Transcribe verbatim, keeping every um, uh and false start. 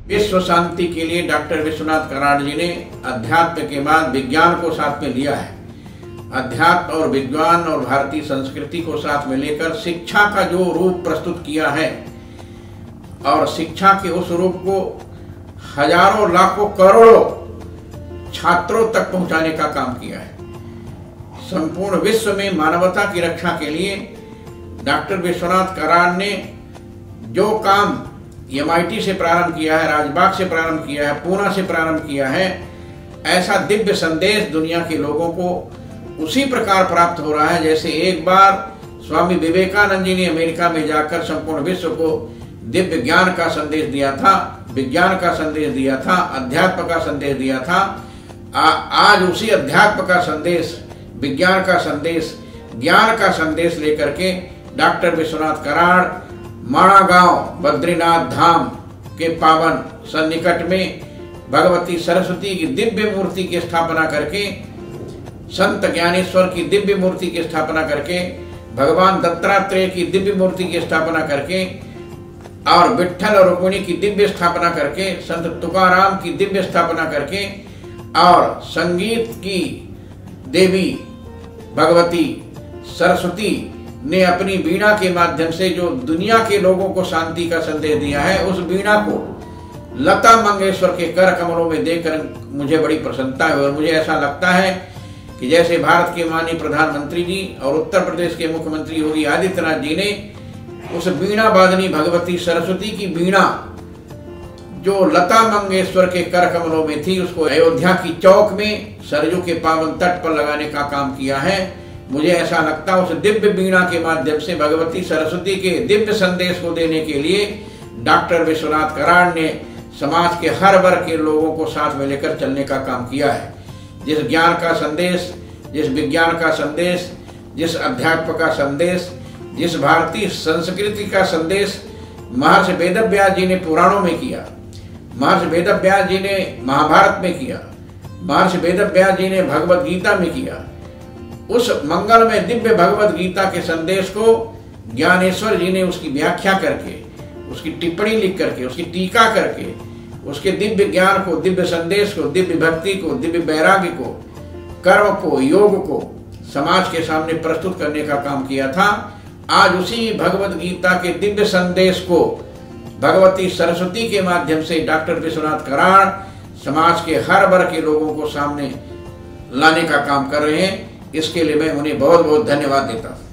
विश्व शांति के लिए डॉक्टर विश्वनाथ कराड़ जी ने अध्यात्म के बाद विज्ञान को साथ में लिया है। अध्यात्म और विज्ञान और भारतीय संस्कृति को साथ में लेकर शिक्षा का जो रूप प्रस्तुत किया है और शिक्षा के उस रूप को हजारों लाखों करोड़ों छात्रों तक पहुंचाने का काम किया है। संपूर्ण विश्व में मानवता की रक्षा के लिए डॉक्टर विश्वनाथ कराड़ ने जो काम एम आई टी से प्रारंभ किया है, राजबाग से प्रारंभ किया है, पूना से प्रारंभ किया है, ऐसा दिव्य संदेश दुनिया के लोगों को उसी प्रकार प्राप्त हो रहा है जैसे एक बार स्वामी विवेकानंद जी ने अमेरिका में जाकर संपूर्ण विश्व को दिव्य ज्ञान का संदेश दिया था, विज्ञान का संदेश दिया था, अध्यात्म का संदेश दिया था। आ, आज उसी अध्यात्म का संदेश, विज्ञान का संदेश, ज्ञान का संदेश लेकर के डॉक्टर विश्वनाथ कराड़ माणा गांव बद्रीनाथ धाम के पावन सन्निकट में भगवती सरस्वती की दिव्य मूर्ति की स्थापना करके, संत ज्ञानेश्वर की दिव्य मूर्ति की स्थापना करके, भगवान दत्तात्रेय की दिव्य मूर्ति की स्थापना करके और विठ्ठल और रुक्मिणी की दिव्य स्थापना करके, संत तुकाराम की दिव्य स्थापना करके और संगीत की देवी भगवती सरस्वती ने अपनी वीणा के माध्यम से जो दुनिया के लोगों को शांति का संदेश दिया है, उस वीणा को लता मंगेशकर के कर कमलों में देखकर मुझे बड़ी प्रसन्नता है। और मुझे ऐसा लगता है कि जैसे भारत के माननीय प्रधानमंत्री जी और उत्तर प्रदेश के मुख्यमंत्री योगी आदित्यनाथ जी ने उस वीणा वादनी भगवती सरस्वती की वीणा जो लता मंगेशकर के कर कमलों में थी, उसको अयोध्या की चौक में सरयू के पावन तट पर लगाने का काम किया है। मुझे ऐसा लगता है उस दिव्य वीणा के माध्यम से भगवती सरस्वती के दिव्य संदेश को देने के लिए डॉक्टर विश्वनाथ कराड़ ने समाज के हर वर्ग के लोगों को साथ में लेकर चलने का काम किया है। जिस ज्ञान का संदेश, जिस विज्ञान का संदेश, जिस अध्यात्म का संदेश, जिस भारतीय संस्कृति का संदेश महर्षि वेदव्यास जी ने पुराणों में किया, महर्षि वेदव्यास जी ने महाभारत में किया, महर्षि वेदव्यास जी ने भगवद गीता में किया, उस मंगल में दिव्य भगवद गीता के संदेश को ज्ञानेश्वर जी ने उसकी व्याख्या करके, उसकी टिप्पणी लिख करके, उसकी टीका करके, उसके दिव्य ज्ञान को, दिव्य संदेश को, दिव्य भक्ति को, दिव्य वैराग्य को, कर्म को, योग को समाज के सामने प्रस्तुत करने का काम किया था। आज उसी भगवद गीता के दिव्य संदेश को भगवती सरस्वती के माध्यम से डॉक्टर विश्वनाथ कराड़ समाज के हर वर्ग के लोगों को सामने लाने का काम कर रहे हैं। इसके लिए मैं उन्हें बहुत बहुत धन्यवाद देता हूँ।